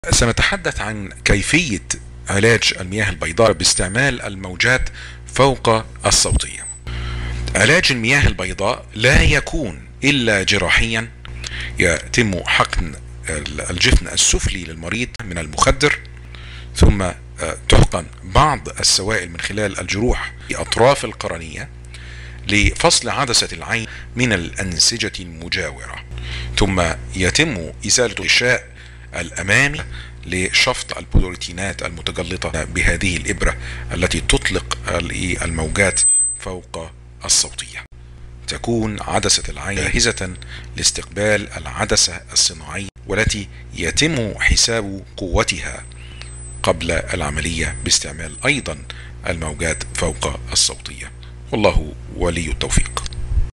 سنتحدث عن كيفية علاج المياه البيضاء باستعمال الموجات فوق الصوتية. علاج المياه البيضاء لا يكون إلا جراحيا، يتم حقن الجفن السفلي للمريض من المخدر، ثم تحقن بعض السوائل من خلال الجروح في أطراف القرنية لفصل عدسة العين من الأنسجة المجاورة، ثم يتم إزالة الغشاء الأمامي لشفط البروتينات المتجلطة بهذه الإبرة التي تطلق الموجات فوق الصوتية. تكون عدسة العين جاهزة لاستقبال العدسة الصناعية والتي يتم حساب قوتها قبل العملية باستعمال أيضا الموجات فوق الصوتية. والله ولي التوفيق.